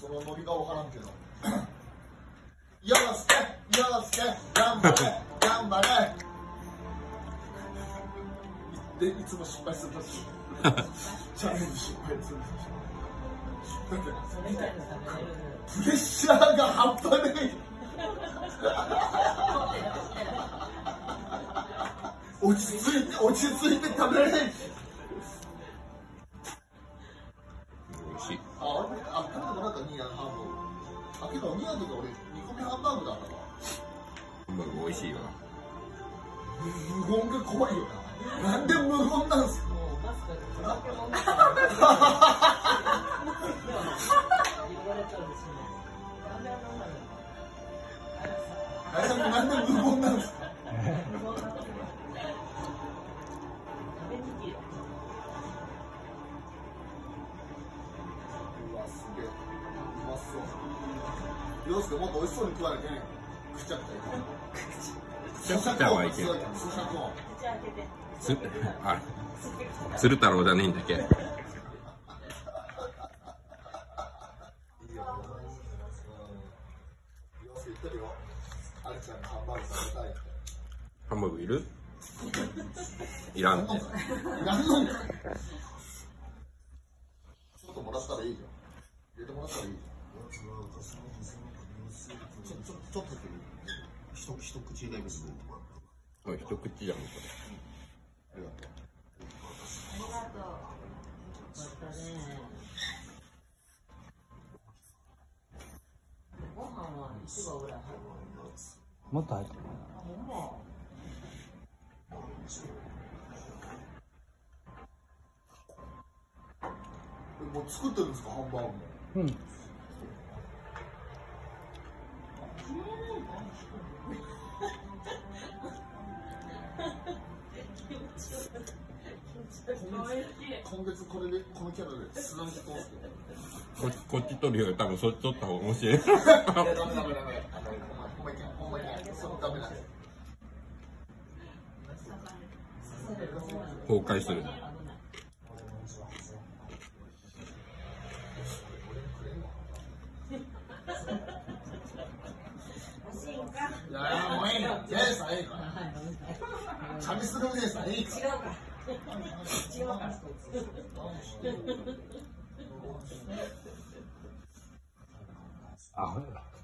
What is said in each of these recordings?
そのノリが分からんけど。よすけ、頑張れ、頑張れ。で、いつも失敗するらしい。チャレンジ失敗するらしい。だって、プレッシャーが半端ない。落ち着いて食べれない。 美味しい。 食べてもらったニーヤのハンバーグ。けどニーヤの時俺煮込みハンバーグだったわ。 ハンバーグ美味しいわ。 無言が怖いよな。なんで無言なんすか。なんで無言なんですか。洋介もっと美味しそうに食われて食っちゃったよ。 食っちゃはいけない。鶴太郎じゃねえんだっけ。 いいよ。洋介言ってるよ。あれちゃんがハンバーグ食べたいって。 ハンバーグいる？いらんって。 いらんのんかい。ちょっともらったらいいじゃん。入れてもらったらいいじゃん。ちょっと一口だけする。 おい、一口じゃんこれ。 ありがとう。 ご飯は1合ぐらい入る。 もっと入ってる。 もう作ってるんですか、ハンバーグも。 うん。今月このキャラでスランキ通すけど。 こっち取るより多分そっち取った方が面白い。 ダメ。ほんまにそれダメだ。 崩壊する。 いやもういいよ。ジェイさんいいから。チャミスルジェイさんいいから。 違うから。 あ、ほら。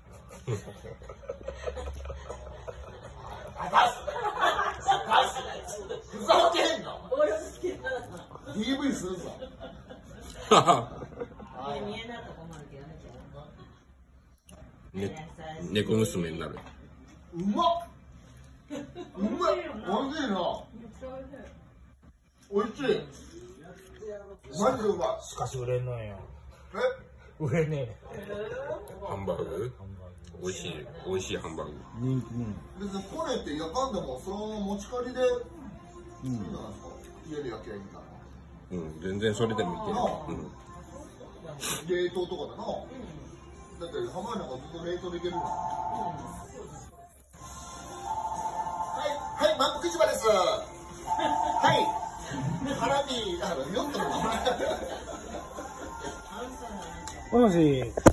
ふざけんな。DV するぞ。 見えないと困るけどね。 猫娘になる。 うまっ。おいしいな。おいしい。マジでうまい。 しかし売れんのよ。 え？ 売れねえ。 ハンバーグ？美味しいハンバーグ。 人気ね。 別にこれって焼かんでもそのまま持ち帰りでいいんじゃないですか。家で焼きゃいいから。 うん、全然それでもいける。 冷凍とかだな。だってハンバーグなんかずっと冷凍でいけるもん。はい、満腹市場です。はい。ハラミ、ヨットの。 もしもし。